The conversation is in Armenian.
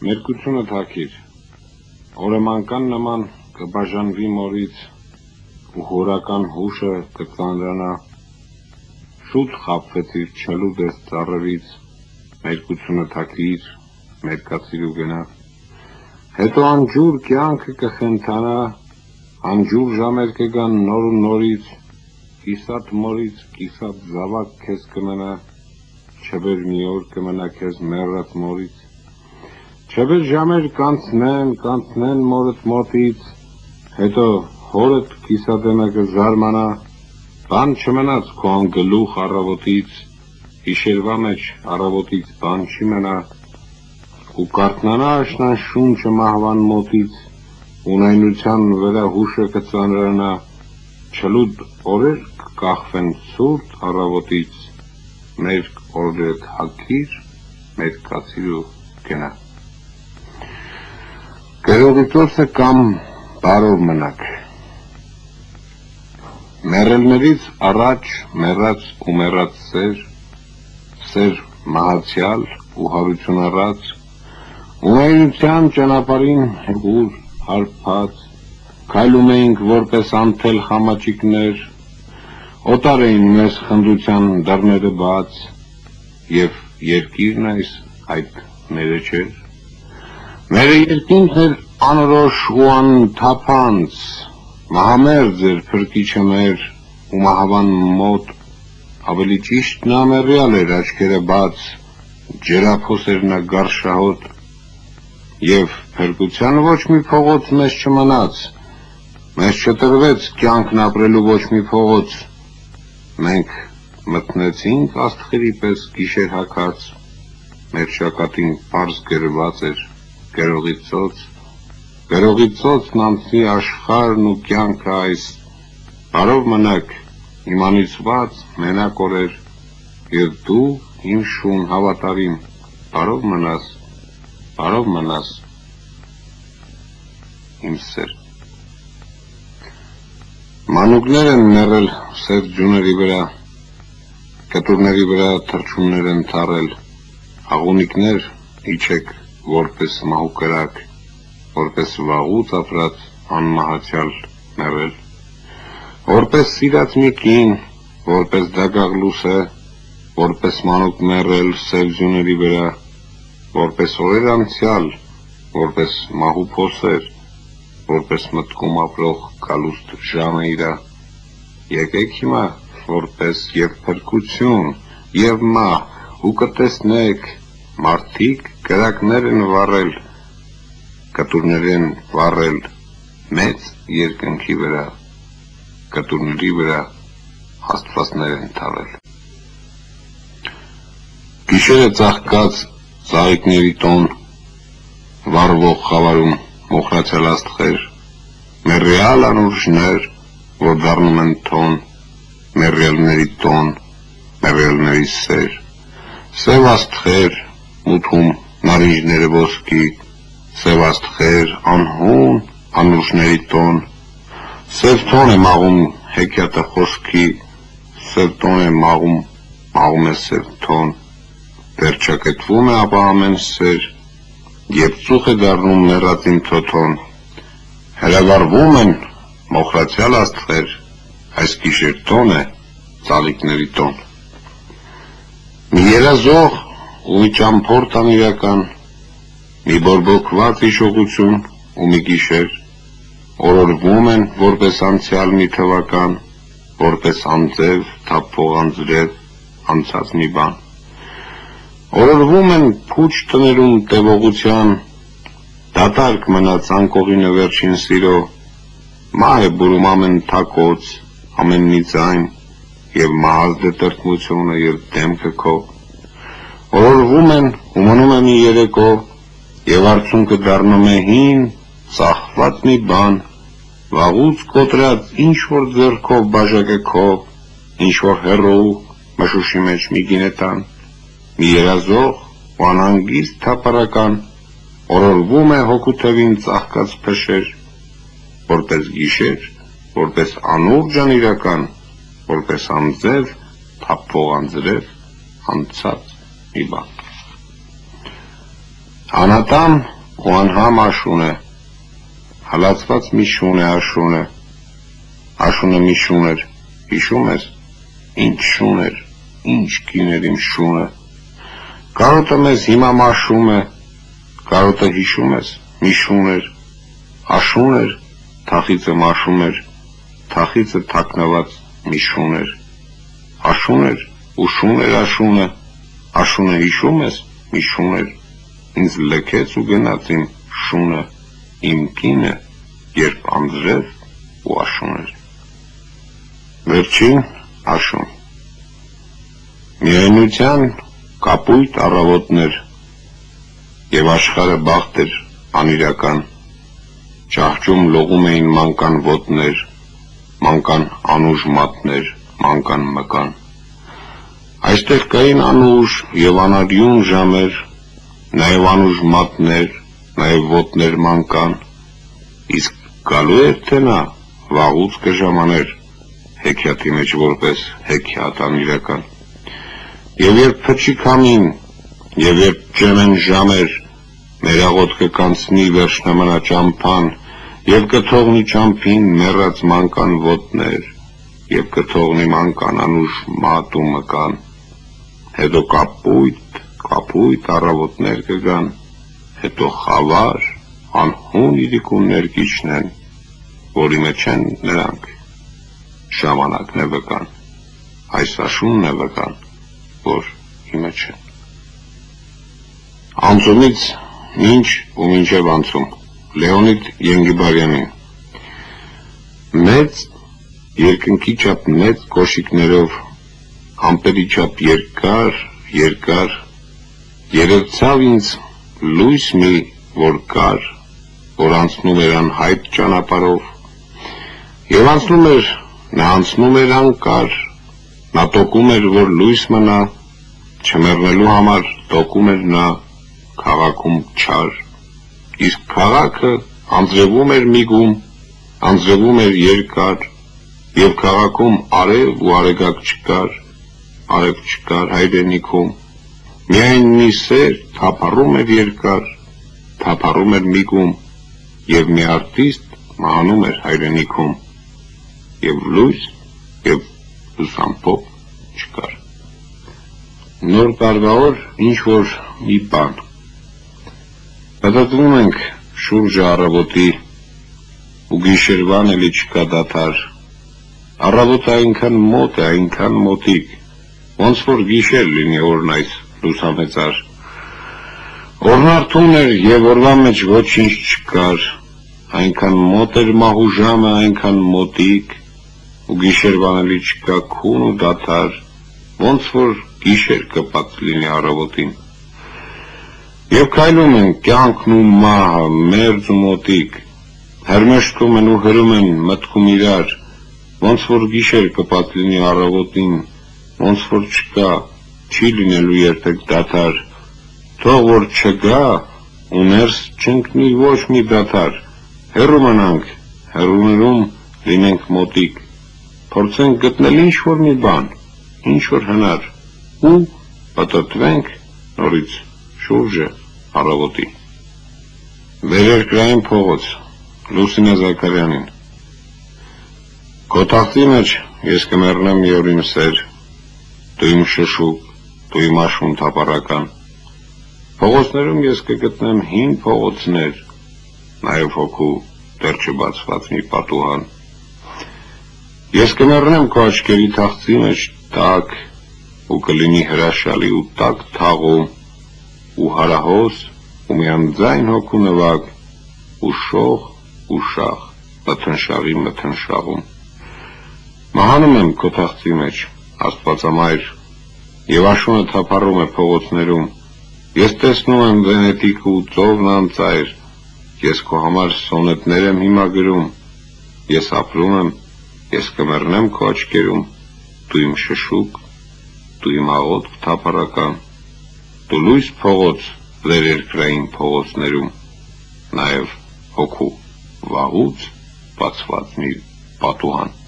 Մերկությունը թաքիր, օրեմանական նման կբաժանվի մորից ու հորական հուշը կծանրանա, շուտ խաբվեցիր չլուդ ես ծառերից, մերկությունը թաքիր, մերկացիր ու գնա, հետո անջուր կյանքը կխենթանա, անջուր ժամեր կգան նոր ու նորից, կիսատ մորից, կիսատ զավակ քեզ կմնա, չբեր մի օր կմնա քեզ մեռած մորից, չբեր ժամեր կանցնեն մորդ մոտից, հետո հորդ կիսադեմը կզարմանա, բան չմնաց քո անգլուխ առավոտից, հիշերվա մեջ առավոտից բան չի մնա, ու կարթնանա աշնան շունչը մահվան մոտից, ունայնության վրա հուշը կծանրանա, չլուդ օրեր կկախվեն ցուրտ առավոտից, մերկ օրերը թաքիր, մերկացիր ու գնա։ Գրողիծոցը կամ բարով մնաք։ Մեռելներից առաջ մեռած ու մեռած սեր մահացյալ ու հարություն առած, ունայնության ճանապարհին հեգուր հարբած, քայլում էինք որպես անթել խամաճիկներ, օտար էին մեզ խնդության դռները բաց, եւ երկիրն այդ մերը չէր, մերը երկինքն էր անորոշ ու անթափանց, մահամերձ էր փրկիչը մեր ու մահվան մոտ, ավելի ճիշտ նա մեռյալ էր աչքերը բաց, ջրափոս էր նա գարշահոտ, եւ փրկության ոչ մի փողոց մեզ չմնաց, մեզ չտրվեց կյանքն ապրելու ոչ մի փողոց, մենք մտնեցինք աստղերի պես գիշեր հագած, մեր շակատին պարզ գրված էր գրողի ծոցն անցնի աշխարհն ու կյանքը այս, բարով մնաք, իմ անիծված մենակ օրեր, եւ դու իմ շուն հավատարիմ, բարով մնաս, իմ սեր։ Մանուկներ են մեռել սև ջուների վրա, կտուրների վրա թռչուններ են թառել, աղունիկներ իջեք որպես մահու կրակ, որպես վաղուց ապրած անմահացյալ մեռել, որպես սիրած մի կին, որպես դագաղ լուսե, որպես մանուկ մեռել սև ջուների վրա, որպես օրեր անցյալ, որպես մահու փոսեր, որպես մտքում ապրող կալուստ ժամը իրա, եկեք հիմա որպես եւ փրկություն եւ մահ ու կտեսնեք մարդիկ կրակներ են վառել, կտուրներ են վառել մեծ երկնքի վրա, կտուրների վրա աստվածներ են թաղել։ Գիշերը ծաղկած ծաղիկների տոն, վառվող խավարում մոխրացյալ աստղեր, մեռյալ անուրջներ, որ դառնում են թոն, մեռյալների տոն, մեռյալների սեր, սև աստղեր, մութում նարինջները ոսկի, սև աստղեր, անհուն, անուրջների տոն, սև տոն է մաղում հեքիաթը խոսքի, սև տոն է մաղում է սև տոն, վերջակետվում է ապա ամեն սեր, և ծուխ է դառնում մեռածին թոթոն, հրավառվում են մոխրացյալ աստղեր, այս գիշեր տոն է, ծաղիկների տոն։ Մի երազող ու մի ճամփորդ անիրական, մի բորբոքված հիշողություն ու մի գիշեր, օրորվում են որպես անցյալ մի թվական, որպես անձև, թափվող անձրև, անցած մի բան։ Օրորվում են փուչ տներում տևողության, դատարկ մնաց անկողինը վերջին սիրո, մահ է բուրում ամեն թակոց, ամեն մի ձայն, եւ մահազդ է տրտմությունը եւ դեմքը քո։ Օրորվում են ու մնում է մի երեկո, եւ արդյունքը դառնում է հին, ծախված մի բան, վաղուց կոտրած ինչ-որ ձեռքով բաժակը քո, ինչ-որ հեռու մշուշի մեջ մի գինետան, մի երազող ու անհանգիստ թափառական, օրորվում է հոգու թևին ծաղկած փշեր, որպես գիշեր, որպես անուրջ անիրական, որպես անձև, թափվող անձրև, անցած մի բան։ Անատամ ու անհամ աշուն է, հալածված մի շուն է աշունը, աշունը մի շուն էր, հիշում ես, ինչ շուն էր, ինչ կիներ իմ շունը, կարոտը մեզ հիմա մաշում է, կարոտը հիշում ես, մի շուն էր, աշուն էր, թախիծը մաշում էր, թախիծը թակնված մի շուն էր, աշուն էր, ու շուն էր աշունը, աշունը հիշում ես, մի շուն էր, ինձ լքեց ու գնաց իմ շունը, իմ կինը, երբ անձրև ու աշուն էր։ Վերջին աշուն։ Միայնության կապույտ առավոտներ և աշխարհը բախտ էր անիրական, ճահճում լողում էին մանկան ոտներ, մանկան անուժ մատներ, մանկան մկան։ Այստեղ կային անուժ և անարյուն ժամեր, նաև անուժ մատներ, նաև ոտներ մանկան, իսկ գալու էր թե նա վաղուց կժամաներ, հեքիաթի մեջ որպես հեքիաթ անիրական։ Եվ երբ փչի քամին, և երբ ջեմեն ժամեր, մերաղոտ կկանցնի վերջնամնա ճամփան, և կթողնի ճամփին մեռած մանկան ոտներ, և կթողնի մանկան անուժ մատ ու մկան, հետո կապույտ առավոտներ կգան, հետո խավար, անհուն իրիկուններ կիջնեն, որի մեջ են նրանք, ժամանակն է վկան, այս աշունն է վկան, որ ի մեջ են։ Անցումից մինչ ու մինչև անցում, Լեոնիդ Ենգիբարյանին։ Մեծ երկնքի չափ մեծ կոշիկներով, ամպերի չափ երկար, երևցավ ինձ լույս մի, որ կար, որ անցնում էր անհայտ ճանապարհով, և անցնում էր, նա անցնում էր անկար, նա տոկում էր, որ լույս մնա, չմեռնելու համար տոկում էր նա քաղաքում չար, իսկ քաղաքը անձրևում էր միգում, անձրևում էր երկար, և քաղաքում արև ու արեգակ չկար, արև չկար հայրենիքում, միայն մի սեր թափառում էր երկար, թափառում էր միգում, և մի արտիստ մահանում էր հայրենիքում, և լույս և լուսամփոփ չկար։ Նոր տարվա օր ինչ-որ մի բան։ Մտածում ենք շուրջը առավոտի, ու գիշերվան էլի չկա դադար, առավոտը այնքան մոտ է, այնքան մոտիկ, ոնց որ գիշեր լինի օրն այս լուսամեծար, օրն արթուն էր և օրվա մեջ ոչինչ չկար, այնքան մոտ էր մահու ժամը, այնքան մոտիկ, ու գիշերվան էլի չկա քուն ու դադար, ոնց որ գիշեր կպած լինի առավոտին։ Եվ քայլում են կյանքն ու մահը, մերձ ու մոտիկ, հրմեշտում են ու հրում են մտքում իրար, ոնց որ գիշեր կպած լինի առավոտին, ոնց որ չկա, չի լինելու երբեք դադար, թող որ չգա ու ներս չընկնի ոչ մի դադար, հեռու մնանք, հեռուներում լինենք մոտիկ, փորձենք գտնել ինչ-որ մի բան, ինչ-որ հնար, ու պտտվենք նորից շուրջը առավոտի։ Վերերկրային փողոց, Լուսինե Զաքարյանին։ Քո թախծի մեջ ես կմեռնեմ մի օր իմ սեր, դու իմ շշուկ, դու իմ աշուն թափառական, փողոցներում ես կգտնեմ հին փողոցներ, նաև հոգու դեռ չբացված մի պատուհան։ Ես կմեռնեմ քո աչքերի թախծի մեջ տաք, ու կլինի հրաշալի ու տաք թաղում, ու հարահոս, ու մի անձայն հոգու նվագ, ու շող, ու շաղ, մթնշաղի մթնշաղում։ Մահանում եմ քո թախծի մեջ, Աստվածամայր, և աշունը թափառում է փողոցներում, ես տեսնում եմ Վենետիկը ու ծովն անծայր, ես քո համար սոնետներ եմ հիմա գրում, ես ապրում եմ, ես կմեռնեմ քո աչքերում, դու իմ շշուկ, դու իմ աղոթք թափառական, դու լույս փողոց վերերկրային փողոցներում, նաև հոգու վաղուց բացված մի պատուհան։